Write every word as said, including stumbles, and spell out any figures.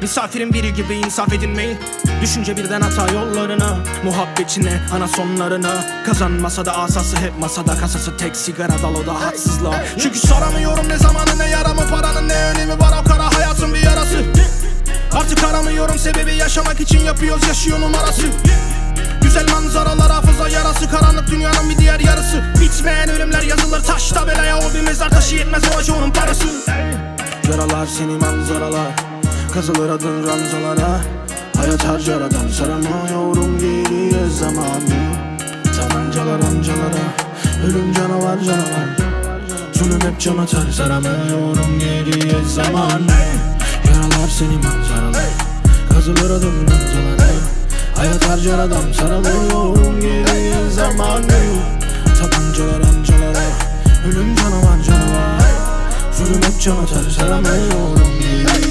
Misafirin biri gibi insaf edinmeyi, düşünce birden hata yollarına, muhabbetine, ana sonlarına. Kazanmasa da asası hep masada, kasası tek sigara dal, o da haksızlığa. Çünkü soramıyorum ne zamanı ne yaramı, paranın ne önemi var, o kara hayatın bir yarası. Artık aramıyorum sebebi, yaşamak için yapıyoruz yaşıyor numarası. Güzel manzaralar, hafıza yarası, karanlık dünyanın bir diğer yarısı. Bitmeyen ölümler yazılır taş tabelaya, o bir mezar taşı yetmez o acı onun parası. Yaralar seni manzaralar, kazılır adın ranzalara. Hayat harcar adam saramıyorum geriye zamanı. Tabancalar amcalara, ölüm canavar canavar. Zulüm hep can atar, saramıyorum geriye zamanı. Yaralar seni manzaralar, kazılır adın ranzalara. Hayat harcar adam saramıyorum geriye zamanı. Tabancalar amcalara, ölüm canavar canavar. Zulüm hep can atar, saramıyorum geriye.